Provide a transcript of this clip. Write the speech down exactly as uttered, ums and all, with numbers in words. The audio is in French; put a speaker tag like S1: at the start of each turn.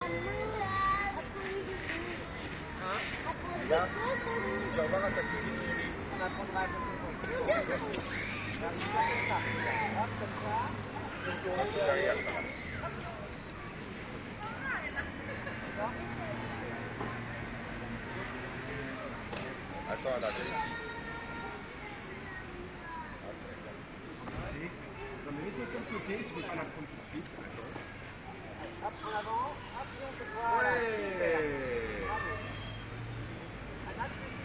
S1: Là, tu vas voir à ta cuisine chérie.
S2: On apprendra à faire ça. Hop, comme ça.
S1: C'est derrière ça. Attends, là, viens ici.
S3: Non mais mets-toi sur le côté, tu ne peux pas la prendre tout de suite.
S2: Hop, en avant, hop, et on se voit.
S3: Ouais.
S2: Bravo. Attaque.